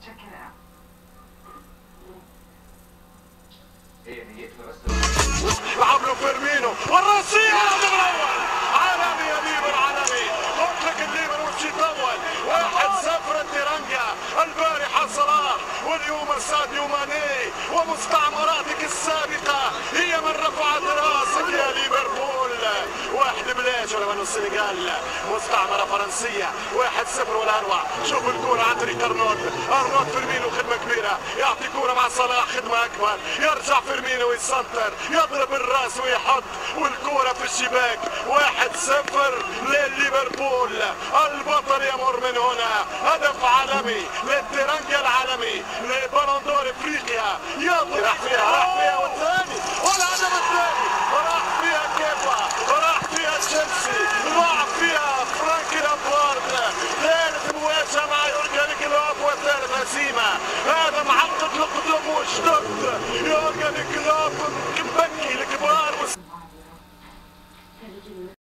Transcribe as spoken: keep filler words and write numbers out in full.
لعب له فيرمينو والرصيد عالمي يا ليبر عالمي. قلت لك الليبر وش يطول. واحد صفر التيرانجا البارحة صلاح واليوم ساديو ماني ومستعمراتك السابقة هي من رفعت راسك يا ليفربول. واحد بلاش ولا من السنغال مستعمرة فرنسية. واحد صفر ولا اروع. شوف الكورة عن طريق ارنولد. ارنولد فيرمينو خدمة كبيرة يعطي كورة مع صلاح خدمة اكبر. يرجع فيرمينو يسنتر يضرب الراس ويحط والكورة في الشباك. واحد صفر لليفربول. البطل يمر من هنا. هدف عالمي للتيرانجا العالمي لبالون دور افريقيا. يلا راح فيها راح فيها والثاني والهدف الثاني راح فيها كيفا راح فيها تشيلسي راح فيها فرانك لامبارد. ثالث مواجهة مع يورجن كلوب وثالث هزيمة. هذا معقد القدم واشتد